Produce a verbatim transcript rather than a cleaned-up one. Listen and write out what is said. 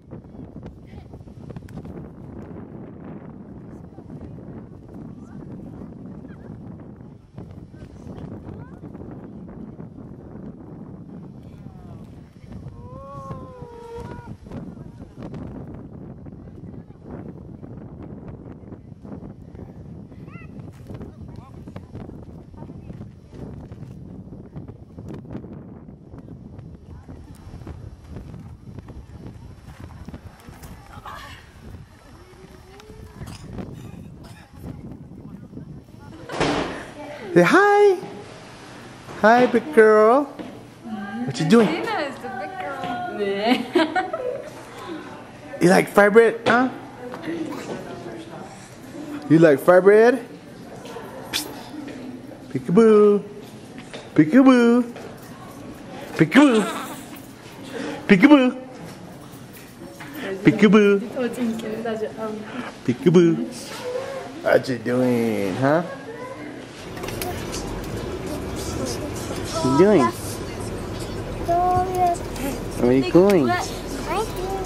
Say hi. Hi, big girl. What you doing? Tina is the big girl. You like fry bread, huh? You like fry bread? Peekaboo. Peekaboo. Peekaboo. Peekaboo. Peekaboo. Peekaboo. What you doing, huh? What are you doing? Where are you going?